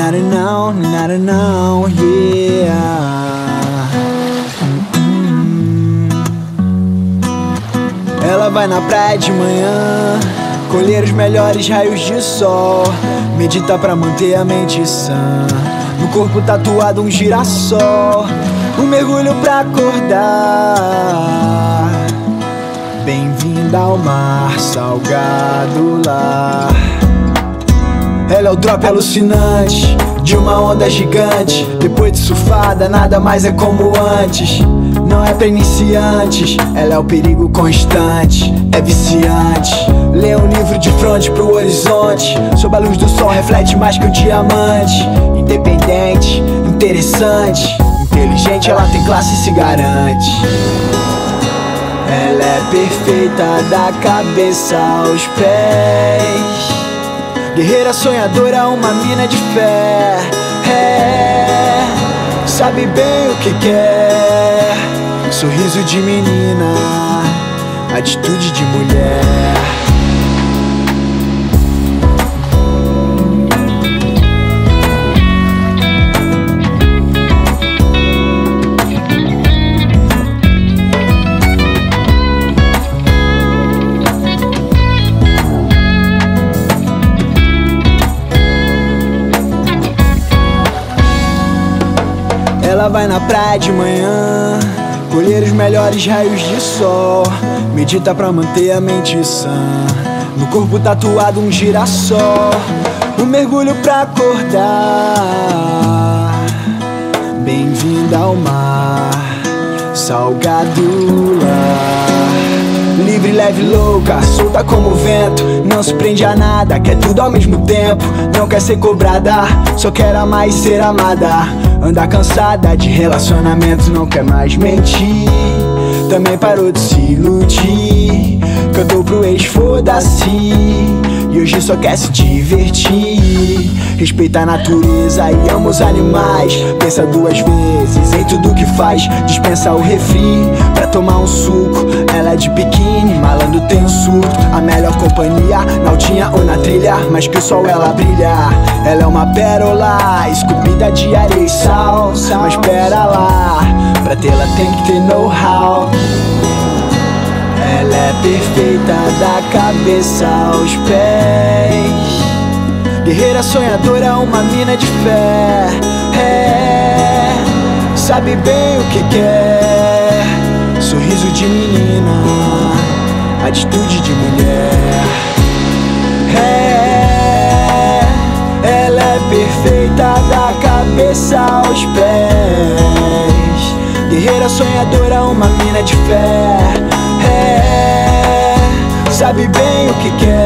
nada não, yeah. Ela vai na praia de manhã, colher os melhores raios de sol, medita pra manter a mente sã. No corpo tatuado um girassol, um mergulho pra acordar. Bem-vinda ao mar salgado lá. Ela é o drop alucinante de uma onda gigante. Depois de surfada, nada mais é como antes. Não é pra iniciantes, ela é o perigo constante, é viciante. Lê um livro de frente pro horizonte, sob a luz do sol reflete mais que um diamante. Independente, interessante, inteligente, ela tem classe e se garante. Ela é perfeita da cabeça aos pés, guerreira sonhadora, uma mina de fé. Sabe bem o que quer, sorriso de menina, atitude de mulher. Ela vai na praia de manhã, colher os melhores raios de sol, medita pra manter a mente sã. No corpo tatuado um girassol, um mergulho pra acordar. Bem-vinda ao mar salgado lá. Livre, leve, louca, solta como o vento, não se prende a nada, quer tudo ao mesmo tempo. Não quer ser cobrada, só quer amar e ser amada. Anda cansada de relacionamentos, não quer mais mentir. Também parou de se iludir, cantou pro ex, foda-se, e hoje só quer se divertir. Respeita a natureza e ama os animais, pensa duas vezes em tudo que faz. Dispensa o refri pra tomar um suco. Ela é de biquíni, malandro tem um surto. A melhor companhia, na altinha ou na trilha, mas que o sol ela brilha. Ela é uma pérola, esculpida de areia e sal. Mas pera lá, pra tê-la tem que ter know-how. Ela é perfeita da cabeça aos pés, guerreira sonhadora, uma mina de fé. Sabe bem o que quer, sorriso de menina, atitude de mulher. Ela é perfeita da cabeça aos pés, guerreira sonhadora, uma mina de fé. Sabe bem o que quer,